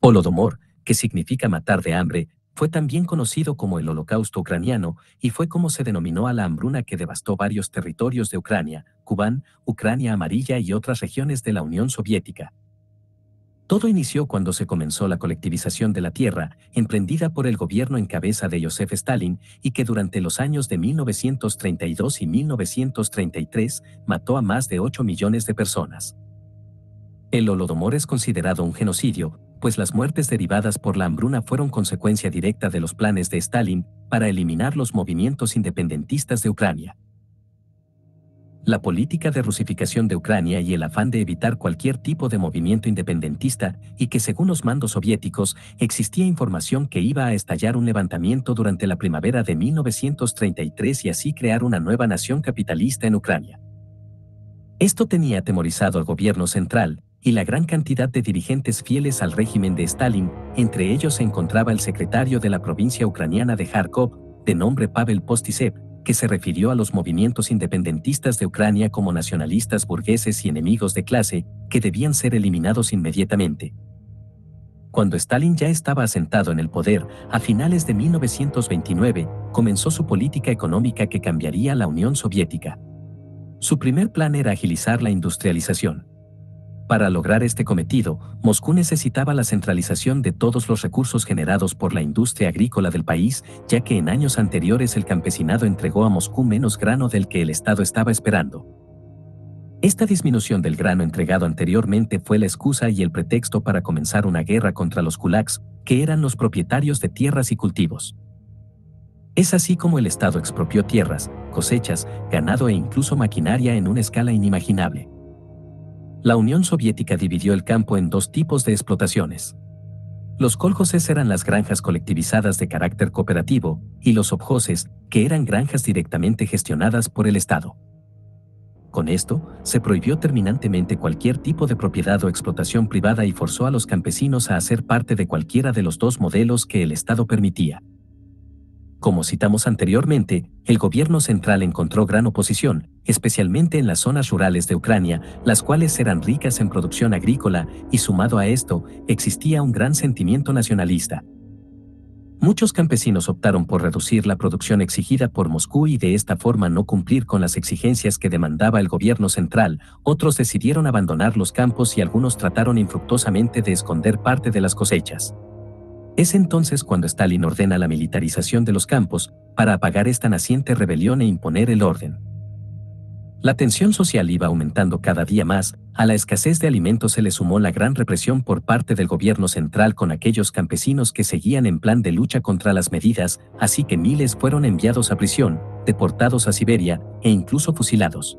Holodomor, que significa matar de hambre, fue también conocido como el Holocausto ucraniano y fue como se denominó a la hambruna que devastó varios territorios de Ucrania, Kubán, Ucrania Amarilla y otras regiones de la Unión Soviética. Todo inició cuando se comenzó la colectivización de la tierra, emprendida por el gobierno en cabeza de Joseph Stalin y que durante los años de 1932 y 1933 mató a más de 8 millones de personas. El Holodomor es considerado un genocidio, pues las muertes derivadas por la hambruna fueron consecuencia directa de los planes de Stalin para eliminar los movimientos independentistas de Ucrania. La política de rusificación de Ucrania y el afán de evitar cualquier tipo de movimiento independentista y que según los mandos soviéticos existía información que iba a estallar un levantamiento durante la primavera de 1933 y así crear una nueva nación capitalista en Ucrania. Esto tenía atemorizado al gobierno central y la gran cantidad de dirigentes fieles al régimen de Stalin, entre ellos se encontraba el secretario de la provincia ucraniana de Kharkov, de nombre Pavel Postisev, que se refirió a los movimientos independentistas de Ucrania como nacionalistas burgueses y enemigos de clase, que debían ser eliminados inmediatamente. Cuando Stalin ya estaba asentado en el poder, a finales de 1929, comenzó su política económica que cambiaría la Unión Soviética. Su primer plan era agilizar la industrialización. Para lograr este cometido, Moscú necesitaba la centralización de todos los recursos generados por la industria agrícola del país, ya que en años anteriores el campesinado entregó a Moscú menos grano del que el Estado estaba esperando. Esta disminución del grano entregado anteriormente fue la excusa y el pretexto para comenzar una guerra contra los kulaks, que eran los propietarios de tierras y cultivos. Es así como el Estado expropió tierras, cosechas, ganado e incluso maquinaria en una escala inimaginable. La Unión Soviética dividió el campo en dos tipos de explotaciones. Los kolhoses eran las granjas colectivizadas de carácter cooperativo, y los sovkhozes, que eran granjas directamente gestionadas por el Estado. Con esto, se prohibió terminantemente cualquier tipo de propiedad o explotación privada y forzó a los campesinos a hacer parte de cualquiera de los dos modelos que el Estado permitía. Como citamos anteriormente, el gobierno central encontró gran oposición, especialmente en las zonas rurales de Ucrania, las cuales eran ricas en producción agrícola, y sumado a esto, existía un gran sentimiento nacionalista. Muchos campesinos optaron por reducir la producción exigida por Moscú y de esta forma no cumplir con las exigencias que demandaba el gobierno central, otros decidieron abandonar los campos y algunos trataron infructuosamente de esconder parte de las cosechas. Es entonces cuando Stalin ordena la militarización de los campos, para apagar esta naciente rebelión e imponer el orden. La tensión social iba aumentando cada día más, a la escasez de alimentos se le sumó la gran represión por parte del gobierno central con aquellos campesinos que seguían en plan de lucha contra las medidas, así que miles fueron enviados a prisión, deportados a Siberia, e incluso fusilados.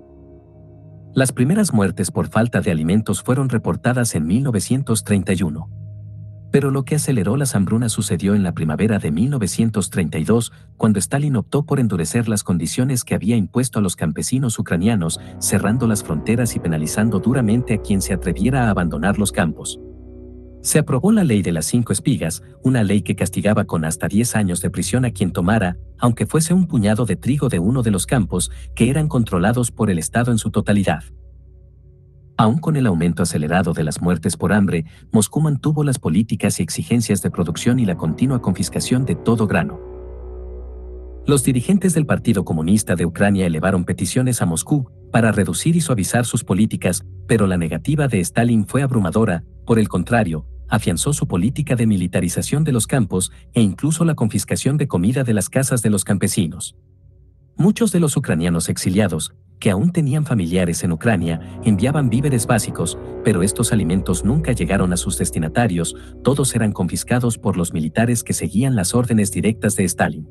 Las primeras muertes por falta de alimentos fueron reportadas en 1931. Pero lo que aceleró las hambrunas sucedió en la primavera de 1932, cuando Stalin optó por endurecer las condiciones que había impuesto a los campesinos ucranianos, cerrando las fronteras y penalizando duramente a quien se atreviera a abandonar los campos. Se aprobó la ley de las 5 espigas, una ley que castigaba con hasta 10 años de prisión a quien tomara, aunque fuese un puñado de trigo de uno de los campos, que eran controlados por el Estado en su totalidad. Aún con el aumento acelerado de las muertes por hambre, Moscú mantuvo las políticas y exigencias de producción y la continua confiscación de todo grano. Los dirigentes del Partido Comunista de Ucrania elevaron peticiones a Moscú para reducir y suavizar sus políticas, pero la negativa de Stalin fue abrumadora. Por el contrario, afianzó su política de militarización de los campos e incluso la confiscación de comida de las casas de los campesinos. Muchos de los ucranianos exiliados, que aún tenían familiares en Ucrania, enviaban víveres básicos, pero estos alimentos nunca llegaron a sus destinatarios, todos eran confiscados por los militares que seguían las órdenes directas de Stalin.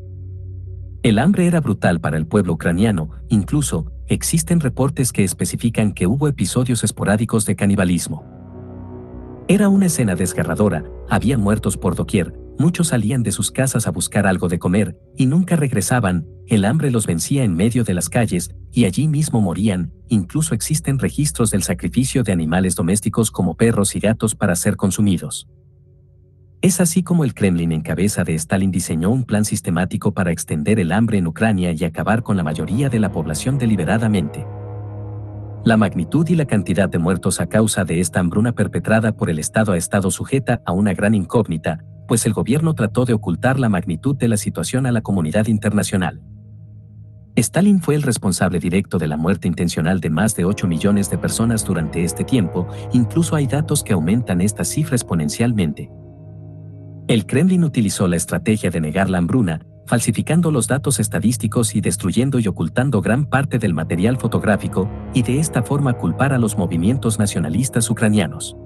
El hambre era brutal para el pueblo ucraniano, incluso, existen reportes que especifican que hubo episodios esporádicos de canibalismo. Era una escena desgarradora, había muertos por doquier, muchos salían de sus casas a buscar algo de comer, y nunca regresaban, el hambre los vencía en medio de las calles, y allí mismo morían, incluso existen registros del sacrificio de animales domésticos como perros y gatos para ser consumidos. Es así como el Kremlin en cabeza de Stalin diseñó un plan sistemático para extender el hambre en Ucrania y acabar con la mayoría de la población deliberadamente. La magnitud y la cantidad de muertos a causa de esta hambruna perpetrada por el Estado ha estado sujeta a una gran incógnita, pues el gobierno trató de ocultar la magnitud de la situación a la comunidad internacional. Stalin fue el responsable directo de la muerte intencional de más de 8 millones de personas durante este tiempo, incluso hay datos que aumentan esta cifra exponencialmente. El Kremlin utilizó la estrategia de negar la hambruna, falsificando los datos estadísticos y destruyendo y ocultando gran parte del material fotográfico, y de esta forma culpar a los movimientos nacionalistas ucranianos.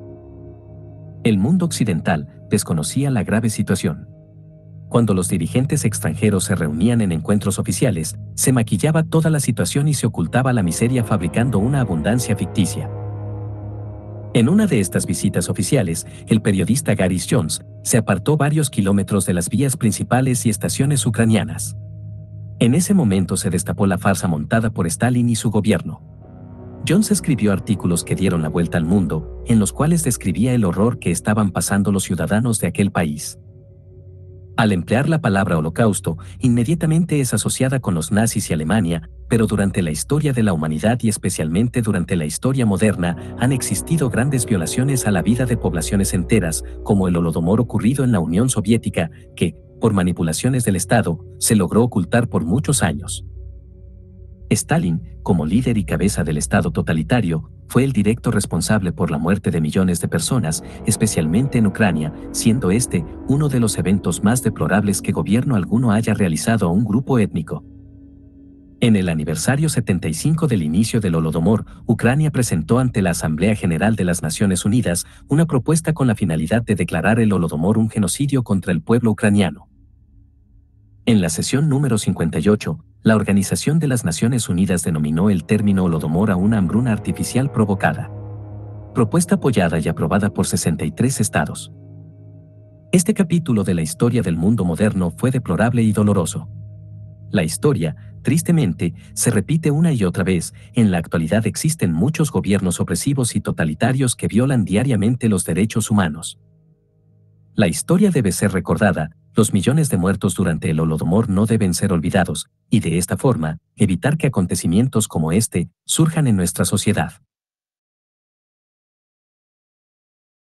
El mundo occidental desconocía la grave situación. Cuando los dirigentes extranjeros se reunían en encuentros oficiales, se maquillaba toda la situación y se ocultaba la miseria fabricando una abundancia ficticia. En una de estas visitas oficiales, el periodista Gary Jones se apartó varios kilómetros de las vías principales y estaciones ucranianas. En ese momento se destapó la farsa montada por Stalin y su gobierno. Jones escribió artículos que dieron la vuelta al mundo, en los cuales describía el horror que estaban pasando los ciudadanos de aquel país. Al emplear la palabra holocausto, inmediatamente es asociada con los nazis y Alemania, pero durante la historia de la humanidad y especialmente durante la historia moderna han existido grandes violaciones a la vida de poblaciones enteras, como el Holodomor ocurrido en la Unión Soviética, que, por manipulaciones del Estado, se logró ocultar por muchos años. Stalin, como líder y cabeza del Estado totalitario, fue el directo responsable por la muerte de millones de personas, especialmente en Ucrania, siendo este uno de los eventos más deplorables que gobierno alguno haya realizado a un grupo étnico. En el aniversario 75 del inicio del Holodomor, Ucrania presentó ante la Asamblea General de las Naciones Unidas una propuesta con la finalidad de declarar el Holodomor un genocidio contra el pueblo ucraniano. En la sesión número 58, la Organización de las Naciones Unidas denominó el término Holodomor a una hambruna artificial provocada. Propuesta apoyada y aprobada por 63 estados. Este capítulo de la historia del mundo moderno fue deplorable y doloroso. La historia, tristemente, se repite una y otra vez. En la actualidad existen muchos gobiernos opresivos y totalitarios que violan diariamente los derechos humanos. La historia debe ser recordada, los millones de muertos durante el Holodomor no deben ser olvidados, y de esta forma, evitar que acontecimientos como este surjan en nuestra sociedad.